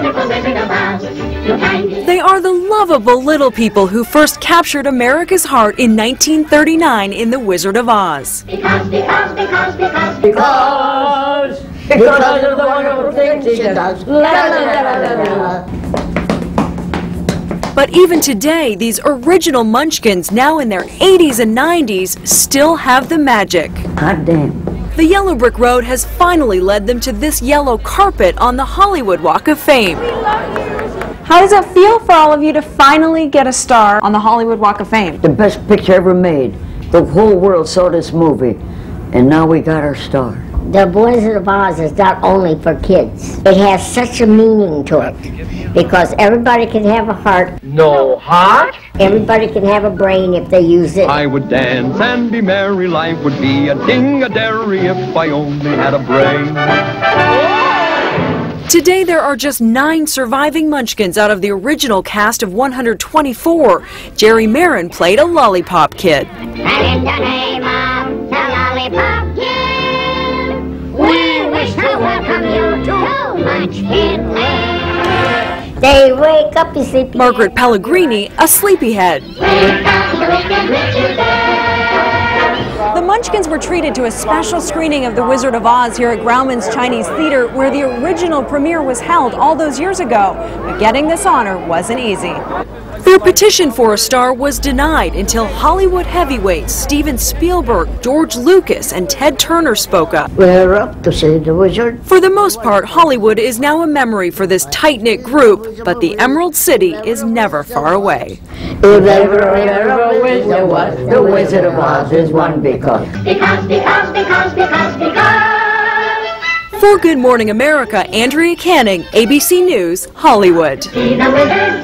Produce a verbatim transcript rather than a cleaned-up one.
wonderful Wizard of Oz. You'll find it. They are the lovable little people who first captured America's heart in nineteen thirty-nine in The Wizard of Oz. Because, because, because, because, Because, because of the wonderful things she does. La, la, la, la, la, la. But even today, these original Munchkins, now in their eighties and nineties, still have the magic. Hot damn. The Yellow Brick Road has finally led them to this yellow carpet on the Hollywood Walk of Fame. How does it feel for all of you to finally get a star on the Hollywood Walk of Fame? The best picture ever made. The whole world saw this movie, and now we got our star. The Wizard of Oz is not only for kids. It has such a meaning to it, because everybody can have a heart. No heart? Everybody can have a brain if they use it. I would dance and be merry, life would be a ding-a-dairy if I only had a brain. Today there are just nine surviving Munchkins out of the original cast of one hundred twenty-four. Jerry Marin played a lollipop kid. And in the name of the Lollipop Kid, we wish to welcome you to Munchkin Land. They wake up, you sleepy. Margaret Pellegrini, a sleepyhead. Wake up, you wicked Richard Bear. The Munchkins were treated to a special screening of The Wizard of Oz here at Grauman's Chinese Theater, where the original premiere was held all those years ago. But getting this honor wasn't easy. Their petition for a star was denied until Hollywood heavyweights Steven Spielberg, George Lucas, and Ted Turner spoke up. We're up to see the wizard. For the most part, Hollywood is now a memory for this tight-knit group, but the Emerald City is never far away. If ever a wizard was, the Wizard of Oz is one because. Because, because, because, because, because. For Good Morning America, Andrea Canning, A B C News, Hollywood. Be the wizard.